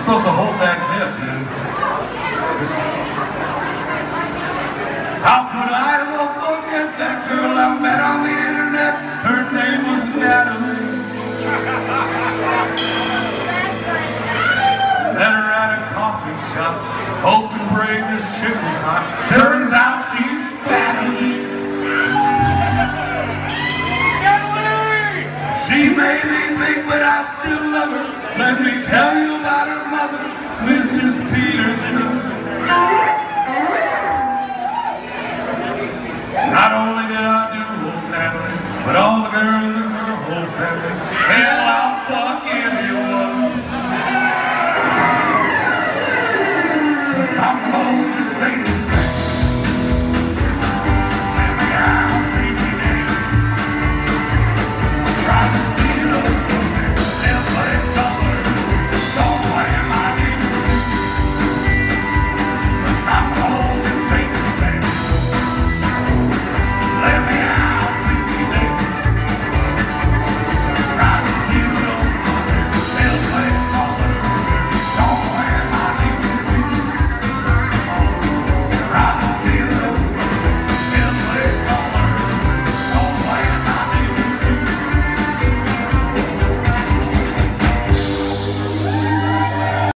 supposed to hold that dip, man. How could I ever forget that girl I met on the internet? Her name was Natalie. Met her at a coffee shop. Hoped and prayed this chick was hot. Turns out she's fatty. She may be big, but I still love her. Let me tell you about her mother, Mrs. Peterson.